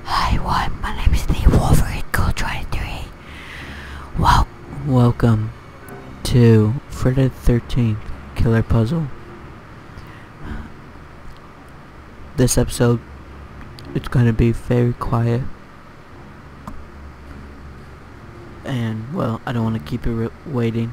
Hi, everyone. My name is the Wolverine Cool 23. Welcome to Friday the 13th Killer Puzzle. This episode, it's gonna be very quiet. And, well, I don't want to keep you waiting.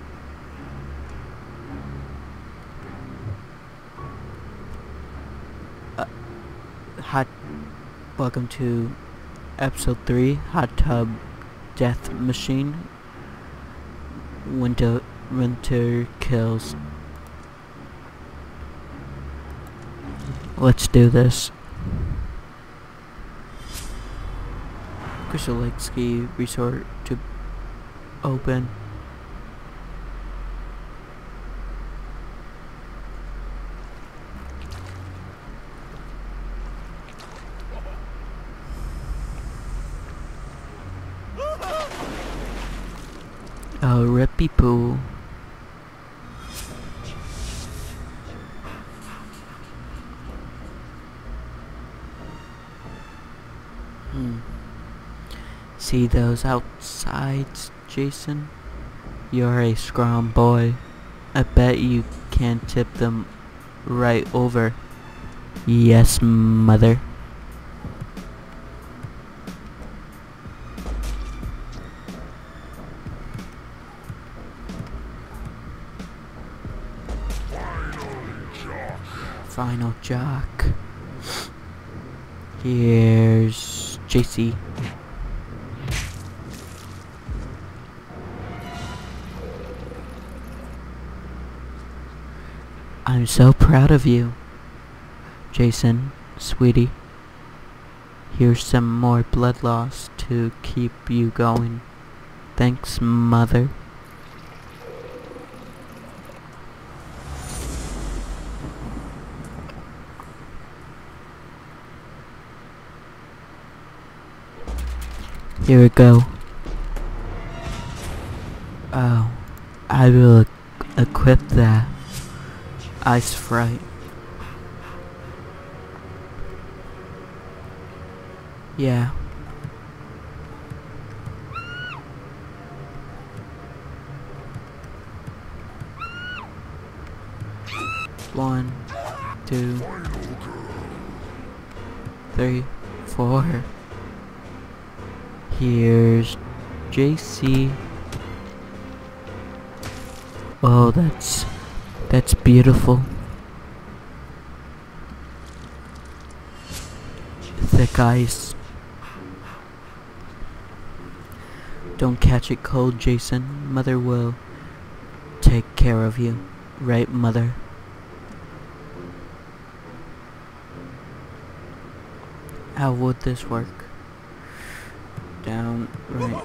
Welcome to episode 3, Hot Tub Death Machine. Winter kills. Let's do this. Crystal Lake Ski Resort to open. Oh, rippy poo. See those outsides, Jason? You're a strong boy. I bet you can tip them right over. Yes, mother. Final jock. Here's JC. I'm so proud of you, Jason, sweetie. Here's some more blood loss to keep you going. Thanks, mother. Here we go. Oh, I will equip that. Ice Fright. Yeah. One, 2, 3, 4. Here's JC. Oh, that's beautiful. Thick ice. Don't catch it cold, Jason. Mother will take care of you. Right, mother? How would this work? Down, right.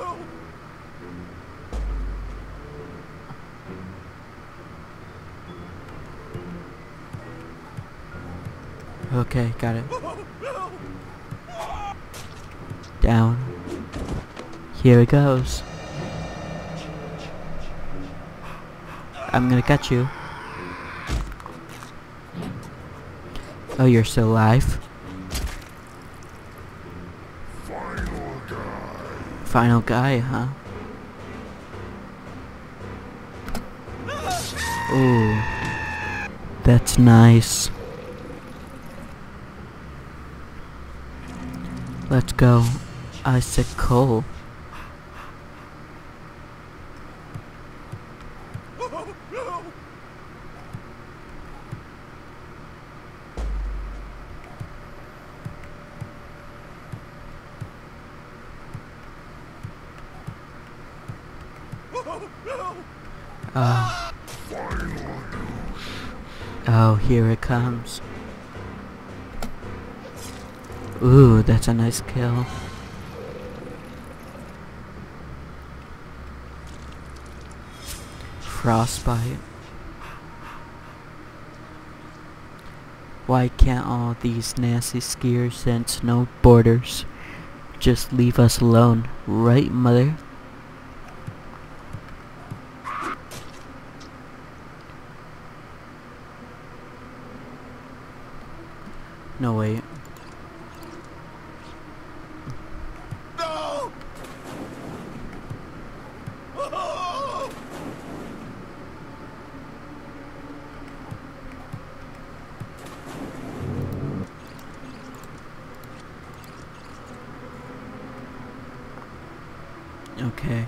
Okay, got it. Down. Here it goes. I'm gonna catch you. Oh, you're still alive? Final guy, huh? Ooh. That's nice. Let's go. Icicle. Oh, here it comes. Ooh, that's a nice kill. Frostbite. Why can't all these nasty skiers and snowboarders just leave us alone, right, mother? No, wait. Okay.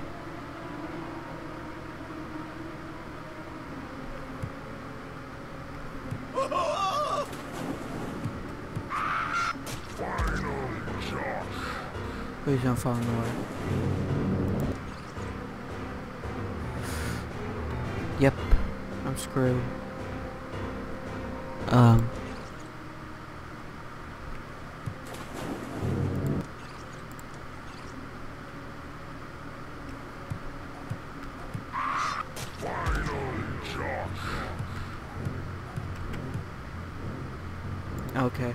Please don't fall in the water. Yep, I'm screwed. Okay.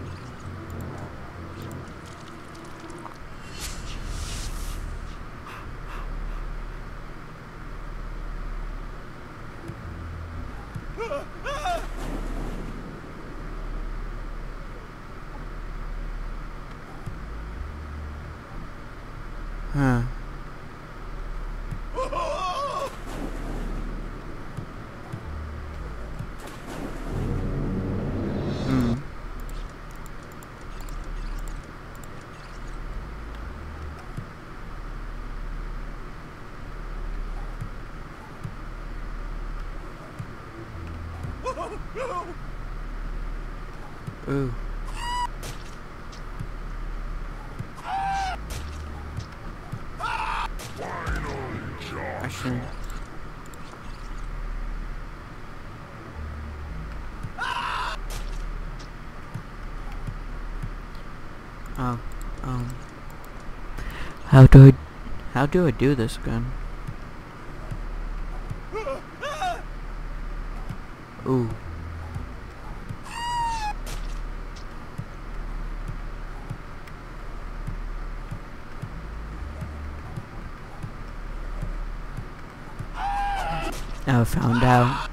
Huh. Hmm. Ooh. I shouldn't. Oh, how do I do this again? Ooh. Now I found out.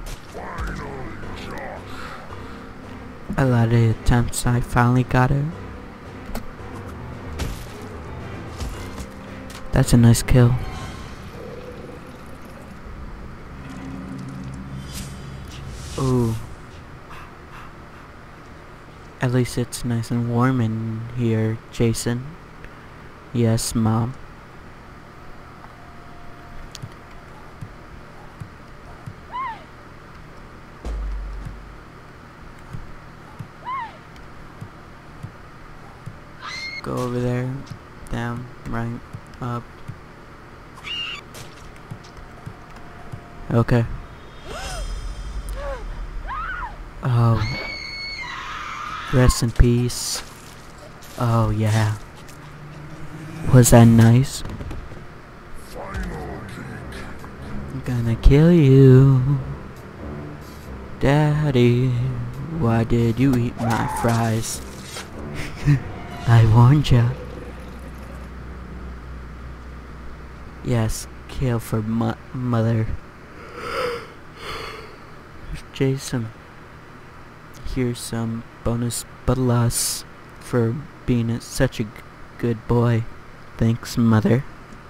A lot of the attempts, I finally got it. That's a nice kill. Ooh. At least it's nice and warm in here, Jason. Yes, Mom. Go over there. Down, right, up. Okay. Oh. Rest in peace. Oh, yeah. Was that nice? I'm gonna kill you. Daddy, why did you eat my fries? I warned ya. Yes, kill for mother. Jason, here's some bonus buttolus for being such a good boy. Thanks, mother.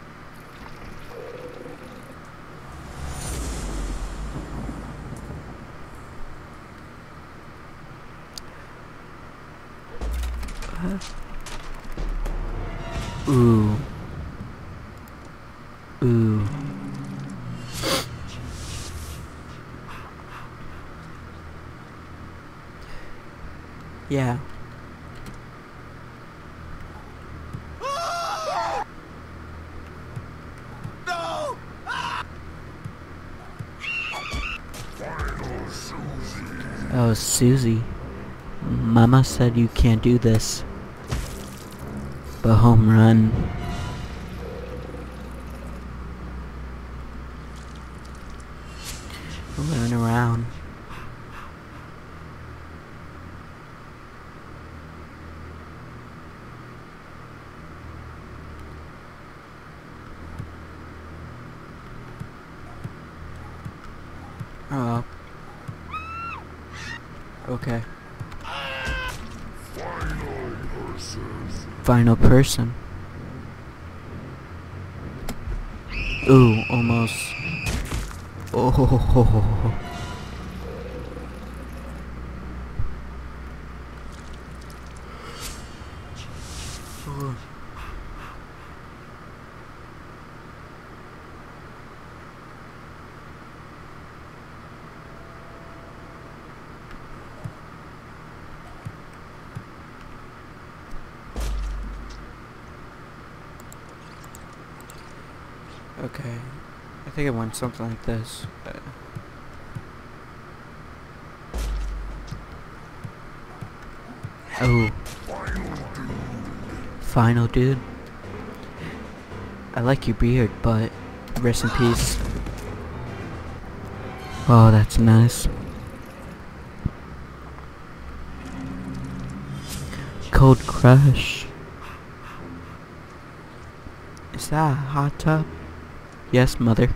Ooh. Ooh. Yeah. Oh, Susie. Mama said you can't do this. But home run. Run around. Oh. Okay. Final person. Ooh, almost. Oh. Okay. I think it went something like this. Oh. Final dude. I like your beard, but rest in peace. Oh, that's nice. Cold Crush. Is that a hot tub? Yes, mother.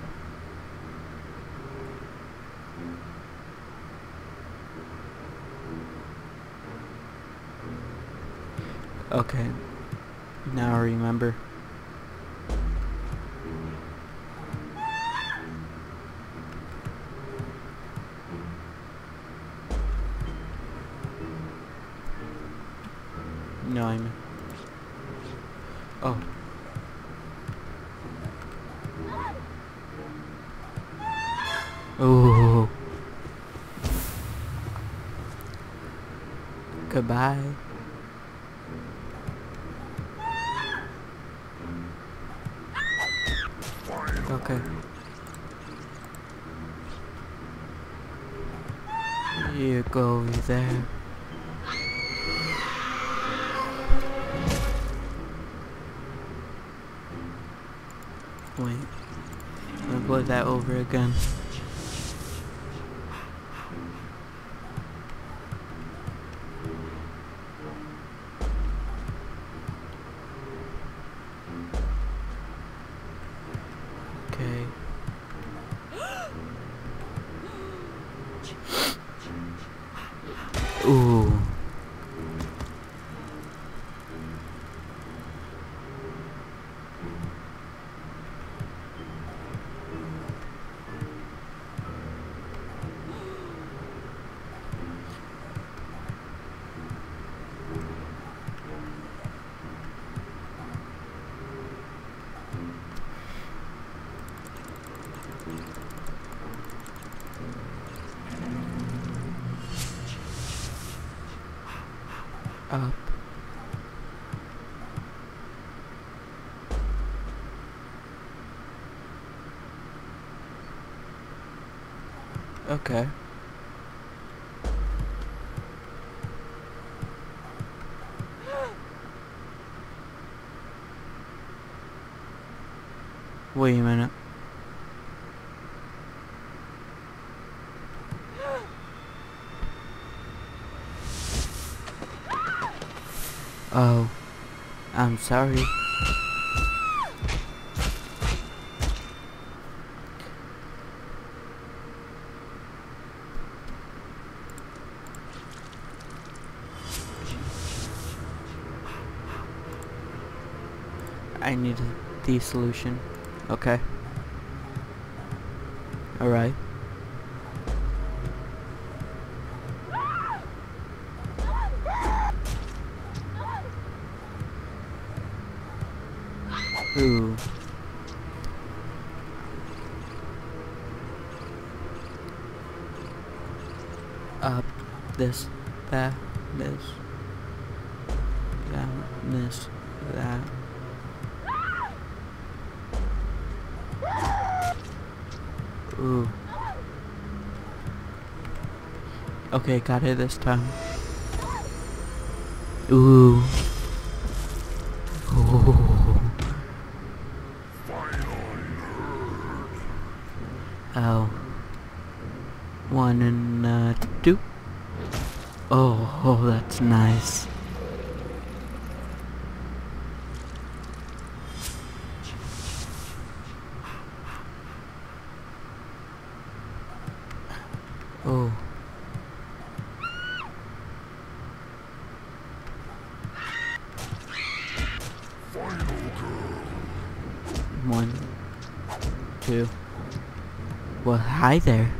Okay. Now I remember. No, I'm... Oh. Oh. Goodbye. Okay. You go there. Wait. I'm gonna play that over again. Okay. Ooh. Up. Okay. Wait a minute. Oh. I'm sorry. I need the solution. Okay. Alright. Ooh. Up. This. That. This. Down. This. That. Ooh. Okay, got it this time. Ooh. Ooh. Oh. 1 and 2. Oh, that's nice. Oh. One, 2. Well, hi there.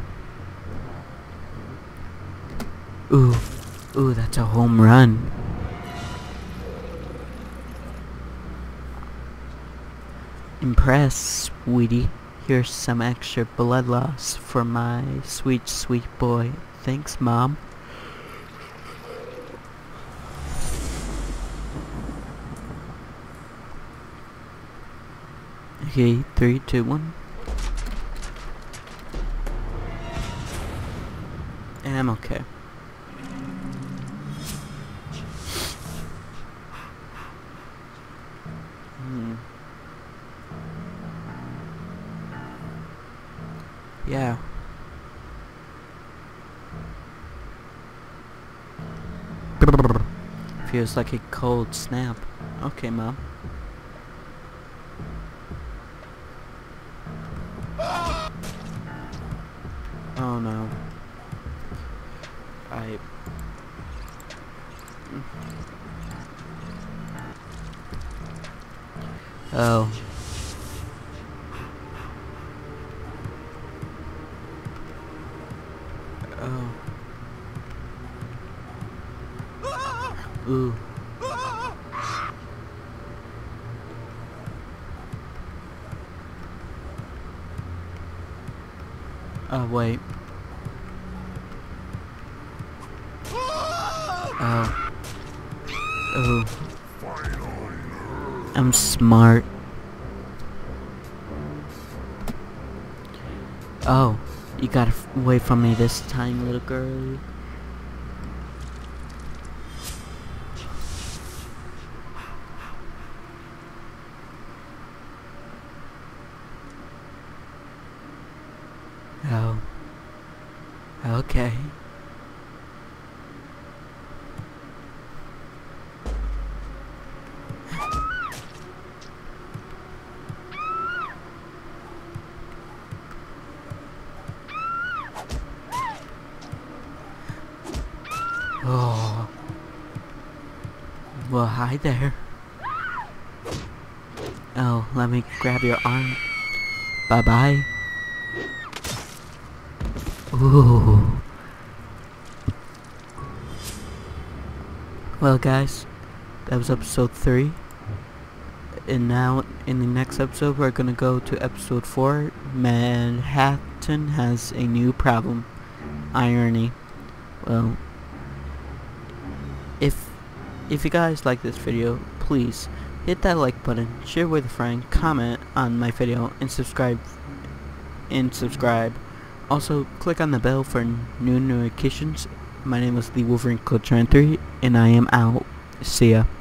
Ooh. Ooh, that's a home run. Impressed, sweetie. Here's some extra blood loss for my sweet, sweet boy. Thanks, Mom. Okay, 3, 2, 1. And I'm okay. Yeah. Feels like a cold snap. Okay, Mom. Oh no. Oh. Oh. Ooh. Oh, wait. Oh. Oh. I'm smart. Oh. You got away from me this time, little girl. Oh. Okay. Oh. Well, hi there. Oh, let me grab your arm. Bye-bye. Ooh. Well, guys, that was episode 3. And now, in the next episode, we're gonna go to episode 4. Manhattan has a new problem. Irony. Well, if you guys like this video, please hit that like button, share with a friend, comment on my video, and subscribe. Also, click on the bell for new notifications. My name is The Wolverine Coach 3, and I am out. See ya.